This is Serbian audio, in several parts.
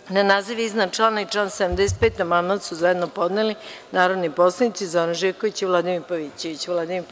Na naziv iznad člana i član 75. amandman su zajedno podneli narodni poslanici Zoran Živković i Vladimir Pavićević.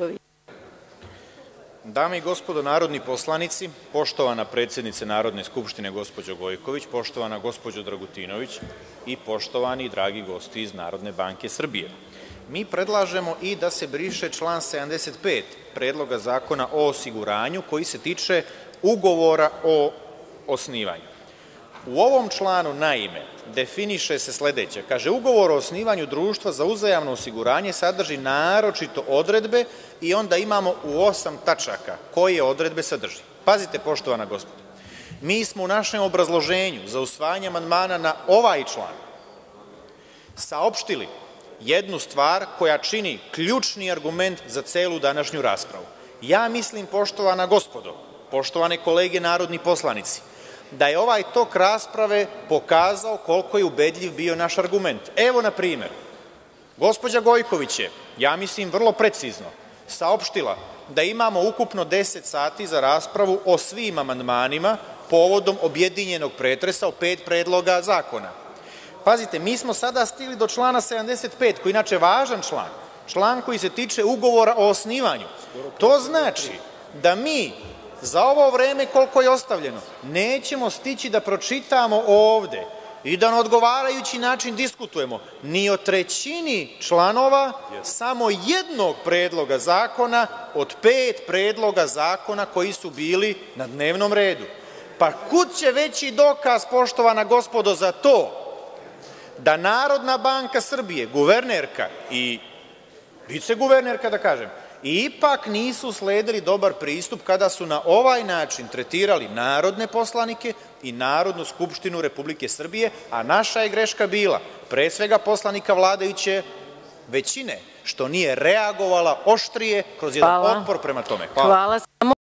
Dame i gospodo narodni poslanici, poštovana predsednice Narodne skupštine gospođo Gojković, poštovana gospođo Dragutinović i poštovani dragi gosti iz Narodne banke Srbije, mi predlažemo i da se briše član 75. Predloga zakona o osiguranju koji se tiče ugovora o osnivanju. U ovom članu, naime, definiše se sledeće. Kaže, ugovor o osnivanju društva za uzajamno osiguranje sadrži naročito odredbe i onda imamo u 8 tačaka koje odredbe sadrži. Pazite, poštovana gospodo, mi smo u našem obrazloženju za usvajanje amandmana na ovaj član saopštili jednu stvar koja čini ključni argument za celu današnju raspravu. Ja mislim, poštovana gospodo, poštovane kolege narodni poslanici, da je ovaj tok rasprave pokazao koliko je ubedljiv bio naš argument. Evo, na primer, gospođa Gojković je, ja mislim vrlo precizno, saopštila da imamo ukupno 10 sati za raspravu o svim amandmanima povodom objedinjenog pretresa o 5 predloga zakona. Pazite, mi smo sada stigli do člana 75, koji je inače važan član, član koji se tiče ugovora o osnivanju. To znači da mi za ovo vreme koliko je ostavljeno nećemo stići da pročitamo ovde i da na odgovarajući način diskutujemo ni o trećini članova samo jednog predloga zakona od 5 predloga zakona koji su bili na dnevnom redu. Pa kud će veći dokaz, poštovana gospodo, za to da Narodna banka Srbije, guvernerka i viceguvernerka, da kažem, ipak nisu sledili dobar pristup kada su na ovaj način tretirali narodne poslanike i Narodnu skupštinu Republike Srbije, a naša je greška bila, pre svega poslanika vladajuće većine, što nije reagovala oštrije kroz jedan otpor prema tome. Hvala.